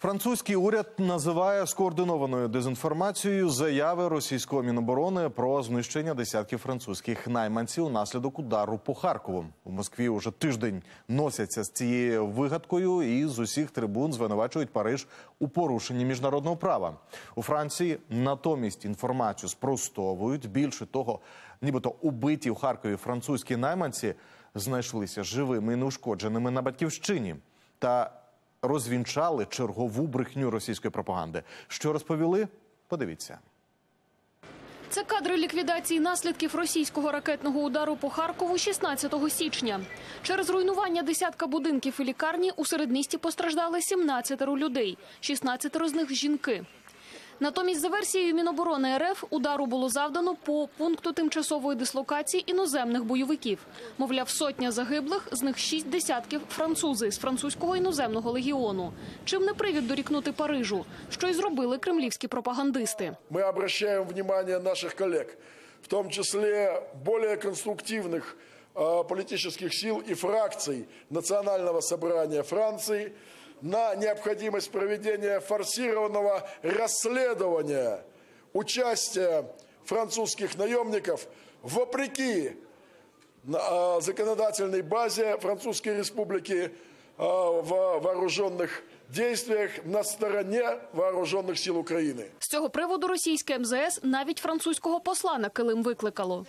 Французький уряд називає скоординованою дезінформацією заяви російського Міноборони про знищення десятків французьких найманців унаслідок удару по Харкову. У Москві уже тиждень носяться з цією вигадкою і з усіх трибун звинувачують Париж у порушенні міжнародного права. У Франції натомість інформацію спростовують. Більше того, нібито убиті у Харкові французькі найманці знайшлися живими і неушкодженими на Батьківщині. Та розвінчали чергову брехню російської пропаганди. Що розповіли? Подивіться. Це кадри ліквідації наслідків російського ракетного удару по Харкову 16 січня. Через руйнування десятка будинків і лікарні у середмісті постраждали 17 людей, 16 з них – жінки. Натомість, за версією Міноборони РФ, удару було завдано по пункту тимчасової дислокації іноземних бойовиків. Мовляв, сотня загиблих, з них 6 десятків – французи з французького іноземного легіону. Чим не привід дорікнути Парижу, що й зробили кремлівські пропагандисти. Ми обращаємо увагу наших колег, в тому числі більш конструктивних політичних сил і фракцій Національного собрания Франції, на необходимость проведения форсированного расследования участия французских наемников вопреки законодательной базе Французской Республики в вооруженных действиях на стороні Вооружених сил України. З цього приводу російське МЗС навіть французького посла на килим викликало.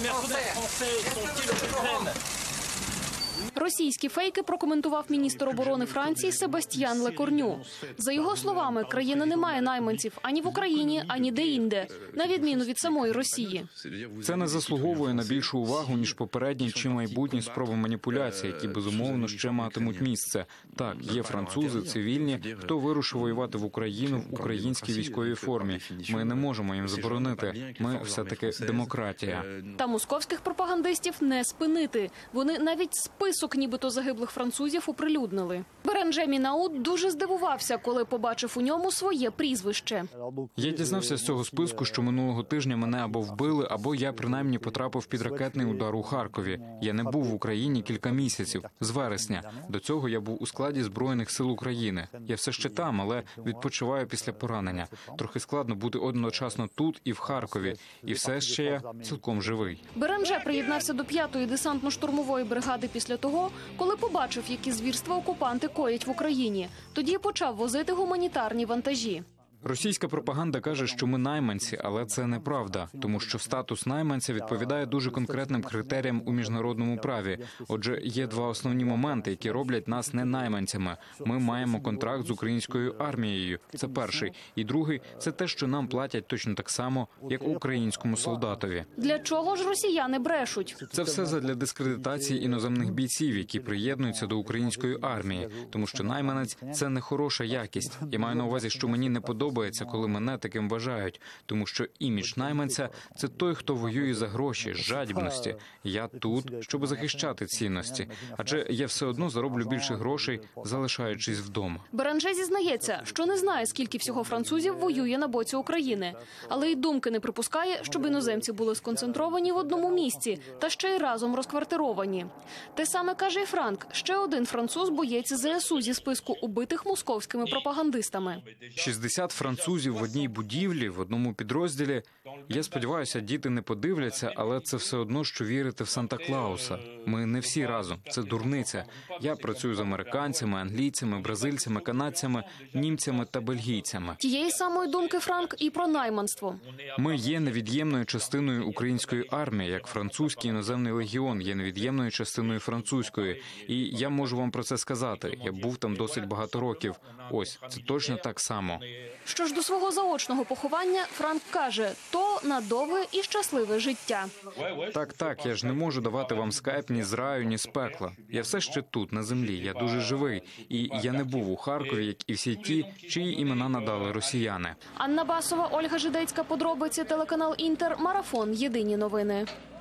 Російські фейки прокоментував міністр оборони Франції Себастьян Лекорню. За його словами, країна не має найманців ані в Україні, ані де-інде, на відміну від самої Росії. Це не заслуговує на більшу увагу, ніж попередні чи майбутні спроби маніпуляції, які, безумовно, ще матимуть місце. Так, є французи, цивільні, хто вирушив воювати в Україну в українській військовій формі. Ми не можемо їм заборонити. Ми все-таки демократія. Та московських пропагандистів не спинити. Вони навіть список нібито загиблих французів оприлюднили. Беренже Мінаут дуже здивувався, коли побачив у ньому своє прізвище. Я дізнався з цього списку, що минулого тижня мене або вбили, або я принаймні потрапив під ракетний удар у Харкові. Я не був в Україні кілька місяців, з вересня. До цього я був у складі Збройних сил України. Я все ще там, але відпочиваю після поранення. Трохи складно бути одночасно тут і в Харкові. І все ще я цілком живий. Беренже приєднався до 5-ї десантно-штурмової бригади після того, коли побачив, які звірства окупанти коять в Україні. Тоді почав возити гуманітарні вантажі. Російська пропаганда каже, що ми найманці, але це неправда, тому що статус найманця відповідає дуже конкретним критеріям у міжнародному праві. Отже, є два основні моменти, які роблять нас не найманцями. Ми маємо контракт з українською армією. Це перший. І другий – це те, що нам платять точно так само, як українському солдатові. Для чого ж росіяни брешуть? Це все задля дискредитації іноземних бійців, які приєднуються до української армії. Тому що найманець – це не хороша якість. Я маю на увазі, що мені не подобається, коли мене таким вважають, тому що імідж найманця – це той, хто воює за гроші, з жадібності. Я тут, щоб захищати цінності, адже я все одно зароблю більше грошей, залишаючись вдома. Беренже зізнається, що не знає, скільки всього французів воює на боці України, але й думки не припускає, щоб іноземці були сконцентровані в одному місці та ще й разом розквартировані. Те саме каже і Франк, ще один француз-боєць ЗСУ зі списку убитих московськими пропагандистами. 60 французів в одній будівлі, в одному підрозділі. Я сподіваюся, діти не подивляться, але це все одно, що вірити в Санта-Клауса. Ми не всі разом. Це дурниця. Я працюю з американцями, англійцями, бразильцями, канадцями, німцями та бельгійцями. Тієї самої думки Франк і про найманство. Ми є невід'ємною частиною української армії, як французький іноземний легіон є невід'ємною частиною французької. І я можу вам про це сказати. Я був там досить багато років. Ось, це точно так само. Що ж до свого заочного поховання, Франк каже, то на довге і щасливе життя. Так, я ж не можу давати вам скайп ні з раю, ні з пекла. Я все ще тут, на землі, я дуже живий. І я не був у Харкові, як і всі ті, чиї імена надали росіяни. Анна Басова, Ольга Жидецька, подробиці, телеканал Інтер, Марафон, Єдині новини.